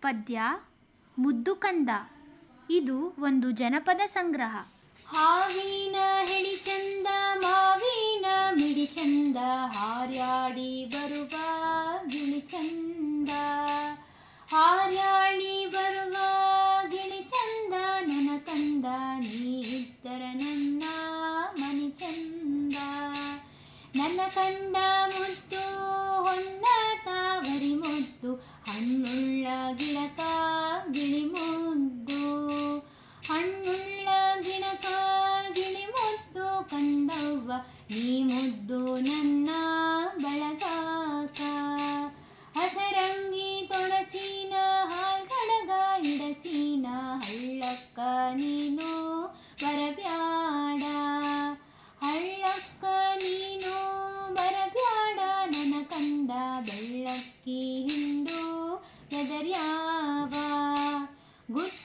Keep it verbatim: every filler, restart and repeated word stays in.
ಪದ್ಯ ಮುದ್ದು ಕಂದ. ಇದು ಒಂದು ಜನಪದ ಸಂಗ್ರಹ. ಹಾವಿನ ಹೆಳಿ ಚಂದ ಮಾವಿನ ಮಿಡಿ ಚಂದ, ಹಾರ್ಯಾಡಿ ಬರುವ ಗಿಳಿ ಚಂದ. ಹಾರ್ಯಾಡಿ ಬರುವ ಗಿಳಿ ಚಂದ, ನನ್ನ ಕಂದ ನೀ ಇದ್ದರ ನನ್ನ ಮನಿ ಚಂದ. ನನ್ನ ಕಂದ ಮುದ್ದು ಹೊನ್ನ ತಾವರಿ ಮುದ್ದು, ಹಣ್ಣುಳ್ಳ ಗಿಳಕ ಗಿಳಿ ಮುದ್ದು. ಹಣ್ಣುಳ್ಳ ಗಿಣಕ ಗಿಳಿ ಮುದ್ದು, ಕಂದವ್ವ ನೀ ಮುದ್ದು ನನ್ನ ಬಳಗಾಕ. ಹಸರಂಗಿ ತೊಳಸಿನ ಹಾಲ್ಗಡಗ ಇಡಸಿನ, ಹಳ್ಳಕ್ಕ ನೀನು ಬರಬ್ಯಾಡ. ಹಳ್ಳಕ್ಕ ನೀನು ಬರಬ್ಯಾಡ, ನನ್ನ ಕಂದ ಬೆಳ್ಳಕ್ಕಿ ಹಿಂಡು ಬೆದರ್ಯಾವ. ಗುತ್ತ